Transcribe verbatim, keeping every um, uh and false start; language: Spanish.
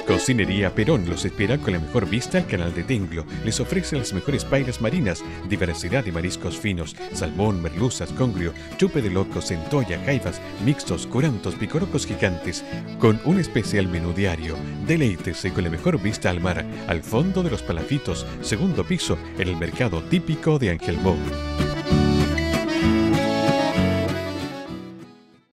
Cocinería Perón los espera con la mejor vista al canal de Tenglo. Les ofrece las mejores paellas marinas, diversidad de mariscos finos, salmón, merluzas, congrio, chupe de loco, centolla, jaivas, mixtos, curantos, picorocos gigantes, con un especial menú diario. Deleítese con la mejor vista al mar, al fondo de los Palafitos, segundo piso, en el mercado típico de Ángel Mo.